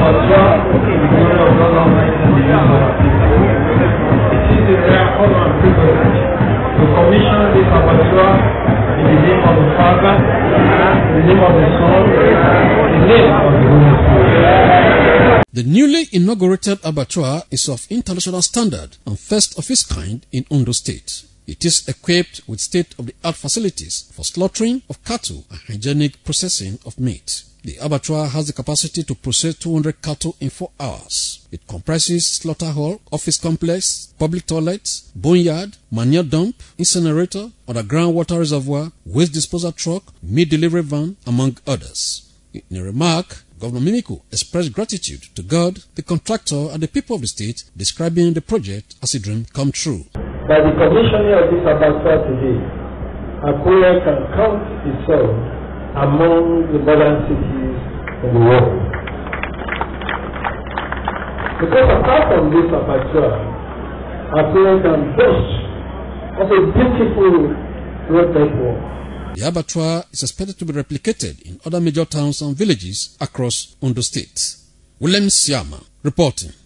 abattoir in the glory of God Almighty and the use of our people. It is a rare honor and privilege to commission this abattoir in the name of the Father, in the name of the Son, in the name of the Holy Spirit. The newly inaugurated abattoir is of international standard and first of its kind in Ondo State. It is equipped with state-of-the-art facilities for slaughtering of cattle and hygienic processing of meat. The abattoir has the capacity to process 200 cattle in 4 hours. It comprises slaughter hall, office complex, public toilets, boneyard, manure dump, incinerator, underground water reservoir, waste disposal truck, meat delivery van, among others. In a remark, Governor Mimiko expressed gratitude to God, the contractor, and the people of the state, describing the project as a dream come true. By the commissioning of this abattoir today, Akure can count itself among the modern cities in the world. Because apart from this abattoir, Akure can boast of a beautiful road network. The abattoir is expected to be replicated in other major towns and villages across Ondo State. Williams Yamah reporting.